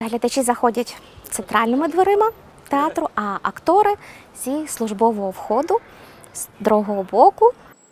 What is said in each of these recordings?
Глядачі заходять центральними дверима театру, а актори зі службового входу, з другого боку.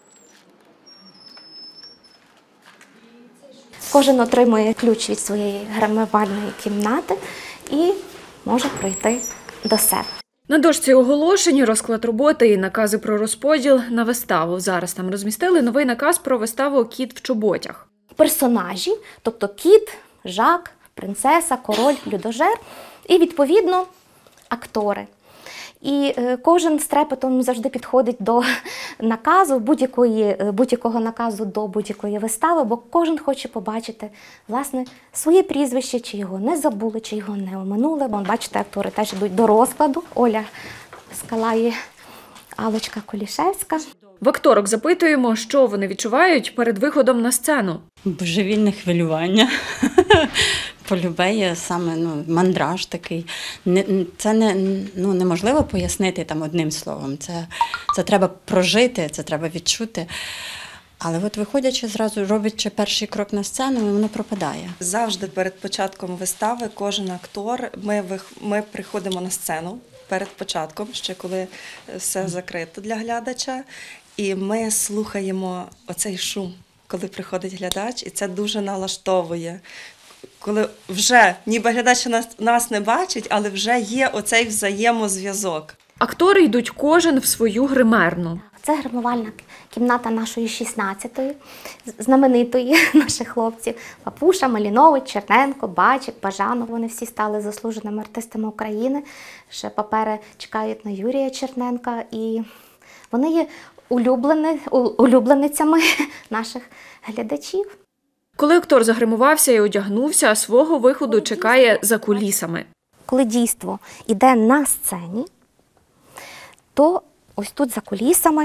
Кожен отримує ключ від своєї гримувальної кімнати і може прийти до себе. На дошці оголошень, розклад роботи і накази про розподіл на виставу. Зараз там розмістили новий наказ про виставу «Кіт в чоботях». Персонажі, тобто кіт, Жак, принцеса, король, людожер і, відповідно, актори. І кожен з трепетом завжди підходить до наказу, будь-якого наказу до будь-якої вистави, бо кожен хоче побачити, власне, своє прізвище, чи його не забули, чи його не оминули. Бо, бачите, актори теж йдуть до розкладу. Оля Скала і Аллочка Колішевська. В акторок запитуємо, що вони відчувають перед виходом на сцену. Божевільне хвилювання. Полюбе саме мандраж такий. Це неможливо пояснити одним словом. Це треба прожити, це треба відчути. Але от виходячи зразу, роблячи перший крок на сцену, воно пропадає. Завжди перед початком вистави кожен актор, ми приходимо на сцену перед початком, ще коли все закрито для глядача, і ми слухаємо оцей шум, коли приходить глядач, і це дуже налаштовує. Коли вже, ніби глядач нас не бачить, але вже є оцей взаємозв'язок. Актори йдуть кожен в свою гримерну. Це гримувальна кімната нашої 16-ї, знаменитої наших хлопців. Папуша, Малінович, Черненко, Бачик, Бажанов. Вони всі стали заслуженими артистами України. Ще папери чекають на Юрія Черненка. І вони є улюбленицями наших глядачів. Коли актор загримувався і одягнувся, свого виходу чекає за кулісами. Коли дійство йде на сцені, то ось тут за кулісами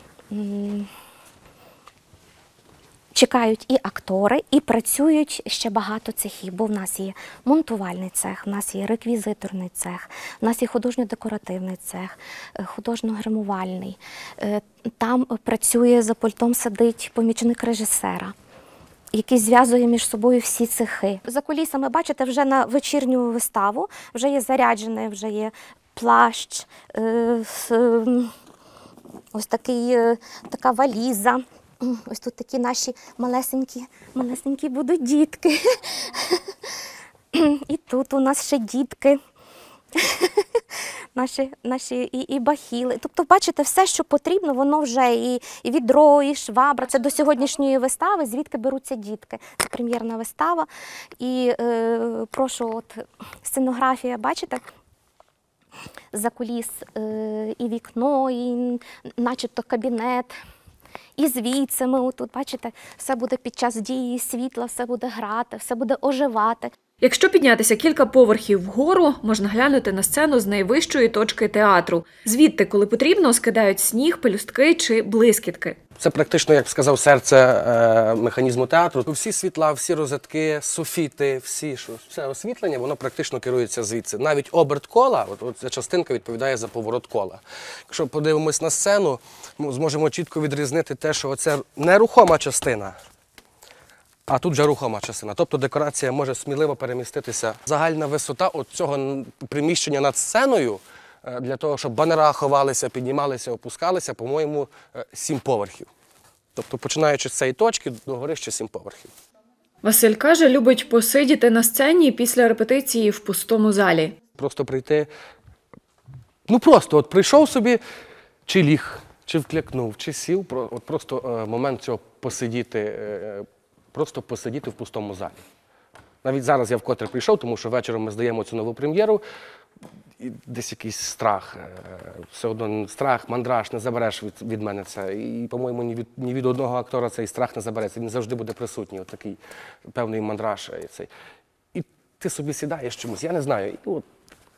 чекають і актори, і працюють ще багато цехів, бо в нас є монтувальний цех, в нас є реквізиторний цех, в нас є художньо-декоративний цех, художньо-гримувальний. Там працює, за пультом сидить помічник режисера, який зв'язує між собою всі цехи. За кулісами, бачите, вже на вечірню виставу вже є заряджений, вже є плащ, ось така валіза. Ось тут такі наші малесенькі будуть дітки. І тут у нас ще дітки. Наші і бахіли. Тобто, бачите, все, що потрібно, воно вже і відро, і швабра. Це до сьогоднішньої вистави, звідки беруться дітки. Це прем'єрна вистава. І прошу, от сценографія, бачите? За куліс і вікно, і начебто кабінет. І звідси ми отут, бачите, все буде під час дії світла, все буде грати, все буде оживати. Якщо піднятися кілька поверхів вгору, можна глянути на сцену з найвищої точки театру. Звідти, коли потрібно, скидають сніг, пелюстки чи блискітки. Це практично, як сказав, серце механізму театру. Всі світла, всі розетки, софіти, все освітлення, воно практично керується звідси. Навіть оберт кола, от ця частинка відповідає за поворот кола. Якщо подивимось на сцену, ми зможемо чітко відрізнити те, що це нерухома частина, а тут вже рухома частина. Тобто декорація може сміливо переміститися. Загальна висота цього приміщення над сценою, для того, щоб банера ховалися, піднімалися, опускалися, по-моєму, 7 поверхів. Тобто, починаючи з цієї точки, догори ще 7 поверхів. Василь каже, любить посидіти на сцені після репетиції в пустому залі. Просто прийти, просто от прийшов собі, чи ліг, чи вклякнув, чи сів, от просто момент цього посидіти, просто посидіти в пустому залі. Навіть зараз я вкотре прийшов, тому що вечором ми здаємо цю нову прем'єру, і десь якийсь страх, все одно страх, мандраж, не забереш від мене це. І, по-моєму, ні від одного актора цей страх не забереться, він завжди буде присутній, от такий певний мандраж. І ти собі сідаєш чомусь, я не знаю, і от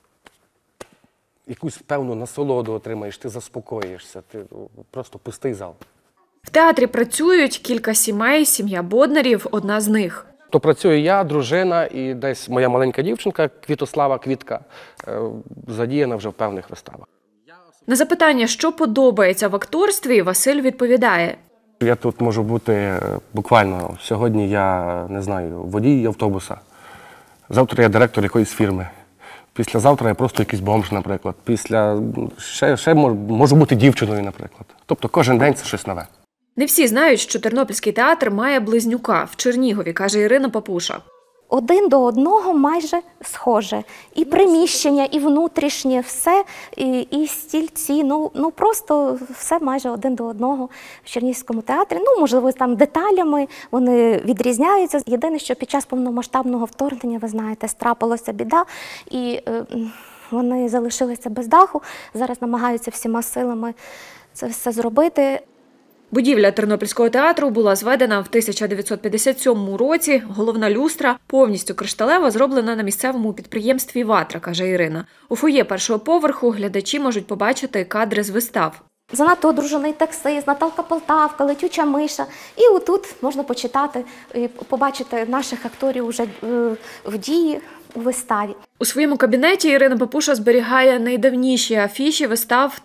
якусь певну насолоду отримаєш, ти заспокоїшся, ти просто пустий зал. В театрі працюють кілька сімей, сім'я Боднарів – одна з них. То працюю я, дружина і десь моя маленька дівчинка Квітослава Квітка, задіяна вже в певних виставах. На запитання, що подобається в акторстві, Василь відповідає. Я тут можу бути буквально, сьогодні я, не знаю, водій автобуса, Завтра я директор якоїсь фірми. Післязавтра я просто якийсь бомж, наприклад. Ще можу бути дівчиною, наприклад. Тобто кожен день це щось нове. Не всі знають, що Тернопільський театр має близнюка в Чернігові, каже Ірина Папуша. Один до одного майже схоже. І приміщення, і внутрішнє, все, і стільці, ну просто все майже один до одного в Чернігівському театрі. Ну, можливо, там деталями вони відрізняються. Єдине, що під час повномасштабного вторгнення, ви знаєте, трапилася біда, і вони залишилися без даху. Зараз намагаються всіма силами це все зробити. Будівля Тернопільського театру була зведена в 1957 році. Головна люстра, повністю кришталева, зроблена на місцевому підприємстві «Ватра», каже Ірина. У фоє першого поверху глядачі можуть побачити кадри з вистав. «Занадто одружений таксист», «Наталка Полтавка», «Летюча миша». І отут можна почитати і побачити наших акторів уже в дії у виставі. У своєму кабінеті Ірина Папуша зберігає найдавніші афіші вистав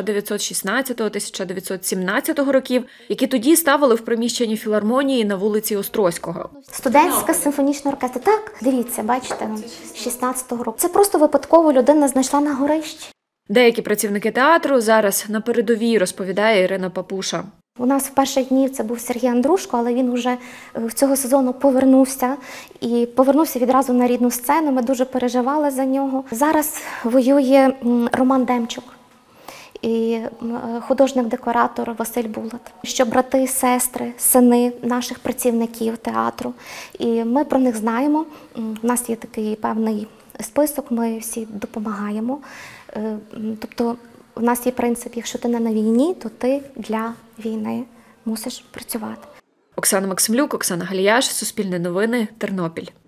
1916-1917 років, які тоді ставили в приміщенні філармонії на вулиці Острозького. Студентська симфонічна оркестра. Так, дивіться, бачите, 16-го року. Це просто випадково людина знайшла на горищі. Деякі працівники театру зараз на передовій, розповідає Ірина Папуша. У нас в перші дні це був Сергій Андрушко, але він вже цього сезону повернувся. І повернувся відразу на рідну сцену, ми дуже переживали за нього. Зараз воює Роман Демчук і художник-декоратор Василь Булат. Що брати, сестри, сини наших працівників театру. І ми про них знаємо. У нас є такий певний список, ми всі допомагаємо. Тобто у нас є принцип, якщо ти не на війні, то ти для війни мусиш працювати. Оксана Максимлюк, Оксана Галіяш, Суспільне новини, Тернопіль.